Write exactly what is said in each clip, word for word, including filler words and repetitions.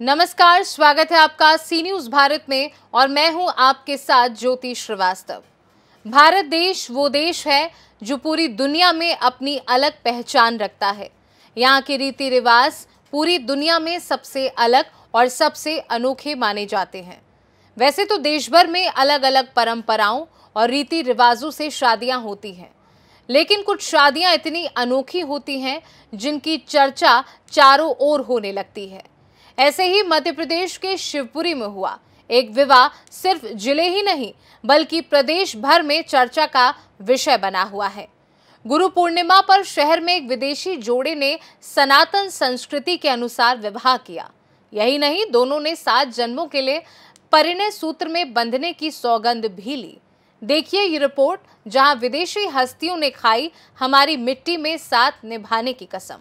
नमस्कार, स्वागत है आपका सी न्यूज़ भारत में और मैं हूं आपके साथ ज्योति श्रीवास्तव। भारत देश वो देश है जो पूरी दुनिया में अपनी अलग पहचान रखता है। यहाँ के रीति रिवाज पूरी दुनिया में सबसे अलग और सबसे अनोखे माने जाते हैं। वैसे तो देश भर में अलग अलग परंपराओं और रीति रिवाजों से शादियां होती हैं, लेकिन कुछ शादियां इतनी अनोखी होती हैं जिनकी चर्चा चारों ओर होने लगती है। ऐसे ही मध्य प्रदेश के शिवपुरी में हुआ एक विवाह सिर्फ जिले ही नहीं बल्कि प्रदेश भर में चर्चा का विषय बना हुआ है। गुरु पूर्णिमा पर शहर में एक विदेशी जोड़े ने सनातन संस्कृति के अनुसार विवाह किया। यही नहीं, दोनों ने सात जन्मों के लिए परिणय सूत्र में बंधने की सौगंध भी ली। देखिए ये रिपोर्ट, जहां विदेशी हस्तियों ने खाई हमारी मिट्टी में साथ निभाने की कसम।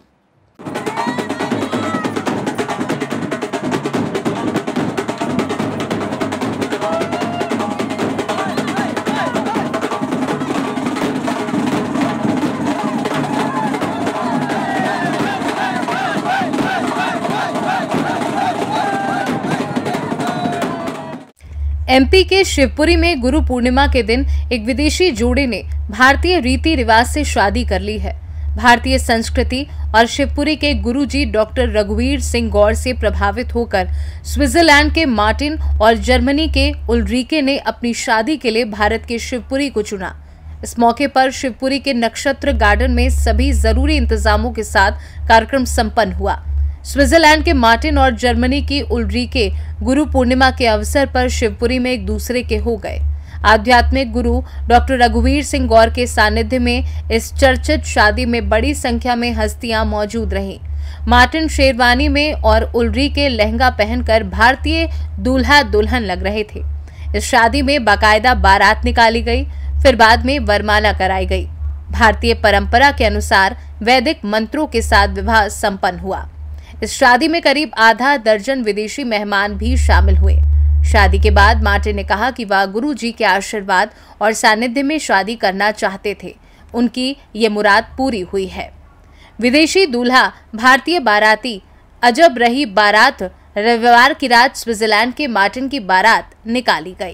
एमपी के शिवपुरी में गुरु पूर्णिमा के दिन एक विदेशी जोड़े ने भारतीय रीति रिवाज से शादी कर ली है। भारतीय संस्कृति और शिवपुरी के गुरुजी डॉक्टर रघुवीर सिंह गौर से प्रभावित होकर स्विट्जरलैंड के मार्टिन और जर्मनी के उल्रीके ने अपनी शादी के लिए भारत के शिवपुरी को चुना। इस मौके पर शिवपुरी के नक्षत्र गार्डन में सभी जरूरी इंतजामों के साथ कार्यक्रम संपन्न हुआ। स्विट्जरलैंड के मार्टिन और जर्मनी की उल्रीके गुरु पूर्णिमा के अवसर पर शिवपुरी में एक दूसरे के हो गए। आध्यात्मिक गुरु डॉक्टर रघुवीर सिंह गौर के सानिध्य में इस चर्चित शादी में बड़ी संख्या में हस्तियां मौजूद रहीं। मार्टिन शेरवानी में और उल्रीके लहंगा पहनकर भारतीय दूल्हा दुल्हन लग रहे थे। इस शादी में बाकायदा बारात निकाली गई, फिर बाद में वरमाला कराई गई। भारतीय परंपरा के अनुसार वैदिक मंत्रों के साथ विवाह संपन्न हुआ। इस शादी में करीब आधा दर्जन विदेशी मेहमान भी शामिल हुए। शादी के बाद मार्टिन ने कहा कि वह गुरु जी के आशीर्वाद और सानिध्य में शादी करना चाहते थे। उनकी ये मुराद पूरी हुई है। विदेशी दूल्हा भारतीय बाराती, अजब रही बारात। रविवार की रात स्विट्जरलैंड के मार्टिन की बारात निकाली गई।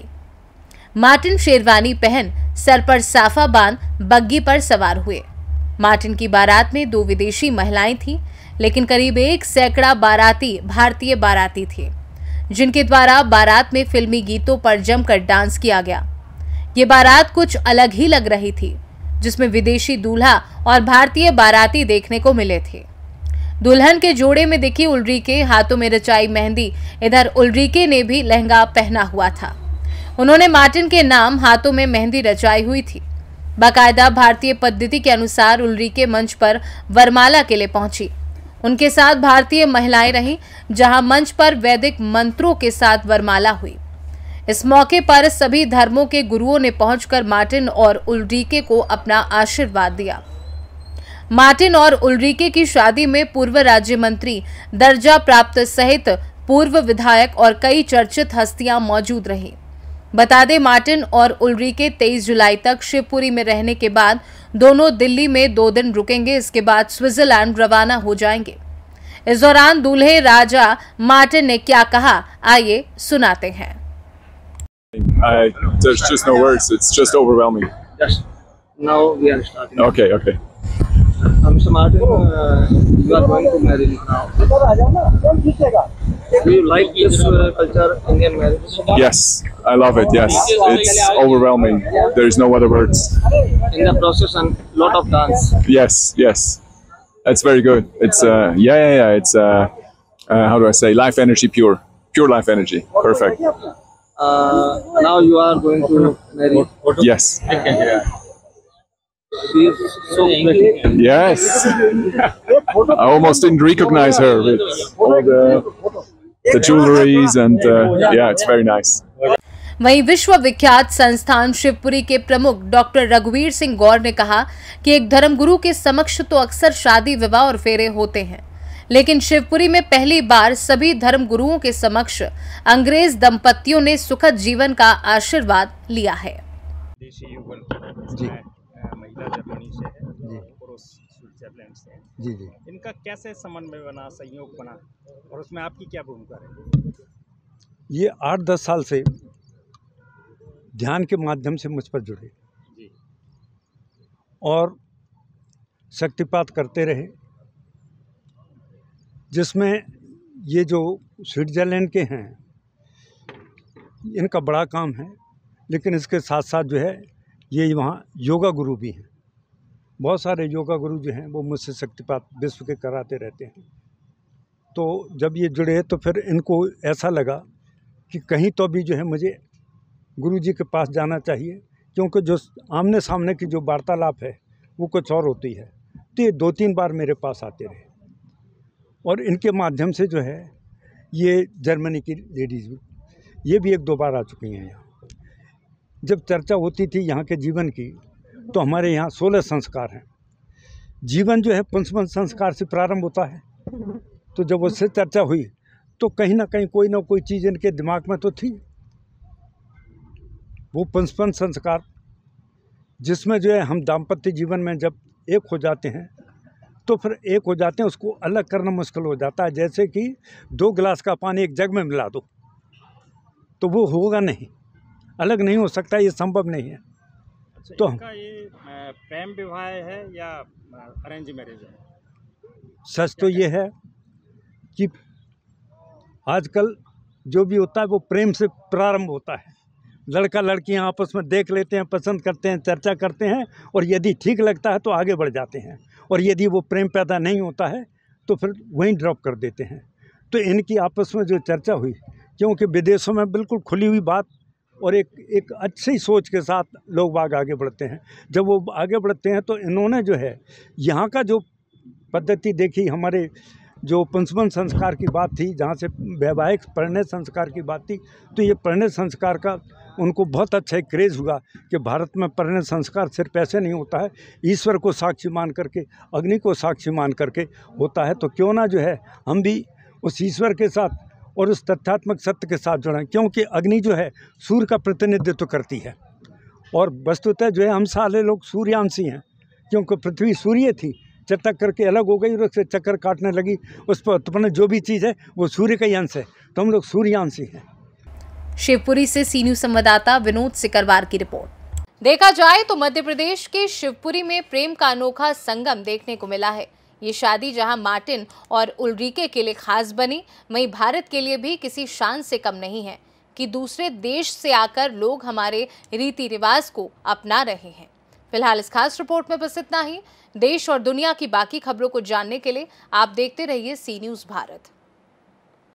मार्टिन शेरवानी पहन सर पर साफा बांध बग्गी पर सवार हुए। मार्टिन की बारात में दो विदेशी महिलाएं थीं, लेकिन करीब एक सैकड़ा बाराती भारतीय बाराती थे, जिनके द्वारा बारात में फिल्मी गीतों पर जमकर डांस किया गया। ये बारात कुछ अलग ही लग रही थी, जिसमें विदेशी दूल्हा और भारतीय बाराती देखने को मिले थे। दुल्हन के जोड़े में दिखी उल्रीके हाथों में रचाई मेहंदी। इधर उल्रीके ने भी लहंगा पहना हुआ था। उन्होंने मार्टिन के नाम हाथों में मेहंदी रचाई हुई थी। बाकायदा भारतीय पद्धति के अनुसार उल्रीके मंच पर वरमाला के लिए पहुंची। उनके साथ भारतीय महिलाएं रहीं, जहां मंच पर वैदिक मंत्रों के साथ वरमाला हुई। इस मौके पर सभी धर्मों के गुरुओं ने पहुंचकर मार्टिन और उल्रीके को अपना आशीर्वाद दिया। मार्टिन और उल्रीके की शादी में पूर्व राज्य मंत्री दर्जा प्राप्त सहित पूर्व विधायक और कई चर्चित हस्तियां मौजूद रहीं। बता दें, मार्टिन और उल्रीके तेईस जुलाई तक शिवपुरी में रहने के बाद दोनों दिल्ली में दो दिन रुकेंगे। इसके बाद स्विट्जरलैंड रवाना हो जाएंगे। इस दौरान दूल्हे राजा मार्टिन ने क्या कहा, आइए सुनाते हैं। I, there's just no words. It's just overwhelming. Just now we are starting. Okay, okay. Uh, Mister Martin, uh, you are going to marry now. Do you like this uh, culture, Indian marriage? Yes, I love it. Yes, it's overwhelming. There is no other words. In the process and lot of dance. Yes, yes, that's very good. It's uh, yeah, yeah, yeah. It's uh, uh, how do I say? Life energy, pure, pure life energy. Perfect. Uh, now you are going to marry. Yes. She is so pretty. Yes. I almost didn't recognize her with all the the jewelries and uh, yeah, it's very nice. वहीं विश्व विख्यात संस्थान शिवपुरी के प्रमुख doctor रघुवीर सिंह गौर ने कहा कि एक धर्मगुरु के समक्ष तो अक्सर शादी विवाह और फेरे होते हैं, लेकिन शिवपुरी में पहली बार सभी धर्मगुरुओं के समक्ष अंग्रेज दंपतियों ने सुखद जीवन का आशीर्वाद लिया है। जी महिला जर्मनी से है जी पुरुष स्विट्जरलैंड से। जी जी इनका कैसे समन्वय बना, सहयोग बना, और उसमें आपकी क्या भूमिका रही? ये आठ दस साल से ध्यान के माध्यम से मुझ पर जुड़े जी। और शक्तिपात करते रहे, जिसमें ये जो स्विट्जरलैंड के हैं इनका बड़ा काम है, लेकिन इसके साथ साथ जो है ये वहाँ योगा गुरु भी हैं। बहुत सारे योगा गुरु जो हैं वो मुझसे शक्तिपात विश्व के कराते रहते हैं। तो जब ये जुड़े तो फिर इनको ऐसा लगा कि कहीं तो भी जो है मुझे गुरु जी के पास जाना चाहिए, क्योंकि जो आमने सामने की जो वार्तालाप है वो कुछ और होती है। तो ये दो तीन बार मेरे पास आते रहे, और इनके माध्यम से जो है ये जर्मनी की लेडीज़ भी, ये भी एक दो बार आ चुकी हैं यहाँ। जब चर्चा होती थी यहाँ के जीवन की, तो हमारे यहाँ सोलह संस्कार हैं। जीवन जो है पंचम संस्कार से प्रारंभ होता है, तो जब उससे चर्चा हुई तो कहीं ना कहीं कोई ना कोई चीज़ इनके दिमाग में तो थी। वो पंचम संस्कार जिसमें जो है हम दाम्पत्य जीवन में जब एक हो जाते हैं तो फिर एक हो जाते हैं, उसको अलग करना मुश्किल हो जाता है। जैसे कि दो गिलास का पानी एक जग में मिला दो तो वो होगा नहीं, अलग नहीं हो सकता, ये संभव नहीं है। अच्छा, तो इनका ये अ, प्रेम विवाह है या अरेंज मैरिज है? सच तो ये है कि आजकल जो भी होता है वो प्रेम से प्रारंभ होता है। लड़का लड़कियां आपस में देख लेते हैं, पसंद करते हैं, चर्चा करते हैं, और यदि ठीक लगता है तो आगे बढ़ जाते हैं, और यदि वो प्रेम पैदा नहीं होता है तो फिर वहीं ड्रॉप कर देते हैं। तो इनकी आपस में जो चर्चा हुई, क्योंकि विदेशों में बिल्कुल खुली हुई बात और एक एक अच्छी सोच के साथ लोग बाग आगे बढ़ते हैं। जब वो आगे बढ़ते हैं तो इन्होंने जो है यहाँ का जो पद्धति देखी, हमारे जो पंचमन संस्कार की बात थी, जहाँ से वैवाहिक परिणय संस्कार की बात थी, तो ये परिणय संस्कार का उनको बहुत अच्छा एक क्रेज़ हुआ कि भारत में परिणय संस्कार सिर्फ ऐसे नहीं होता है, ईश्वर को साक्षी मान करके, अग्नि को साक्षी मान करके होता है। तो क्यों ना जो है हम भी उस ईश्वर के साथ और उस तथ्यात्मक सत्य के साथ जुड़ें, क्योंकि अग्नि जो है सूर्य का प्रतिनिधित्व करती है, और वस्तुतः जो है हम सारे लोग सूर्यांशी हैं, क्योंकि पृथ्वी सूर्य थी, चटक करके अलग हो गई और उससे चक्कर काटने लगी, उस पर उत्पन्न जो भी चीज़ है वो सूर्य का ही अंश है, तो हम लोग सूर्यांशी हैं। शिवपुरी से सी न्यूज़ संवाददाता विनोद सिकरवार की रिपोर्ट। देखा जाए तो मध्य प्रदेश के शिवपुरी में प्रेम का अनोखा संगम देखने को मिला है। ये शादी जहां मार्टिन और उल्रीके के लिए खास बनी, वहीं भारत के लिए भी किसी शान से कम नहीं है कि दूसरे देश से आकर लोग हमारे रीति रिवाज को अपना रहे हैं। फिलहाल इस खास रिपोर्ट में बस इतना ही। देश और दुनिया की बाकी खबरों को जानने के लिए आप देखते रहिए सी न्यूज़ भारत।